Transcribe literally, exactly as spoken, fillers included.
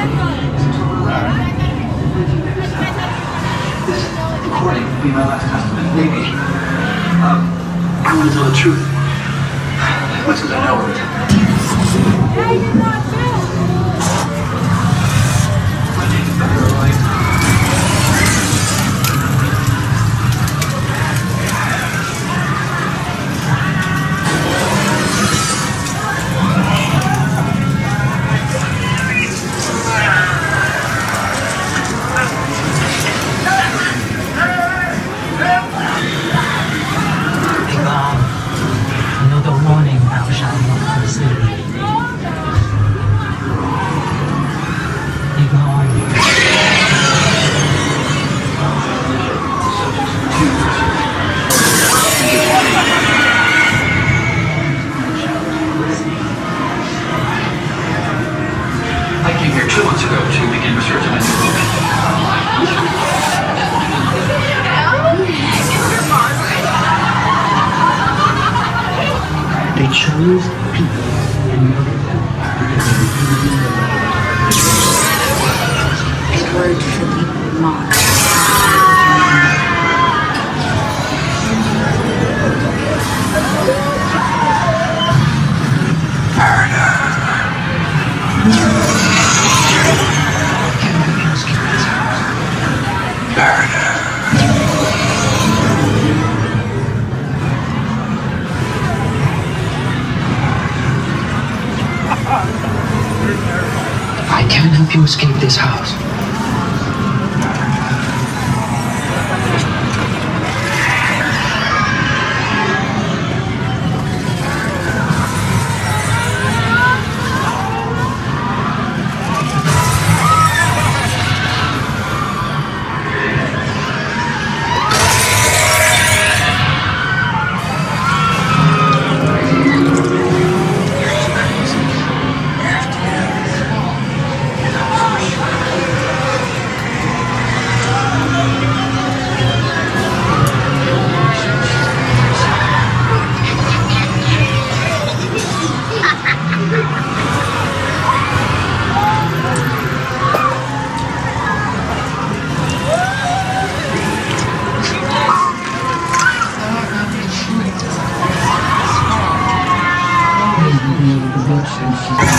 This recording will be my last testament, maybe. Um, I want to know the truth. Much as I know of it. Hey, you're not good. My name is better alive. I came here two months ago to begin research on my new book. They chose people and murdered them because Edward Philippe Marx. I can't help you escape this house. She's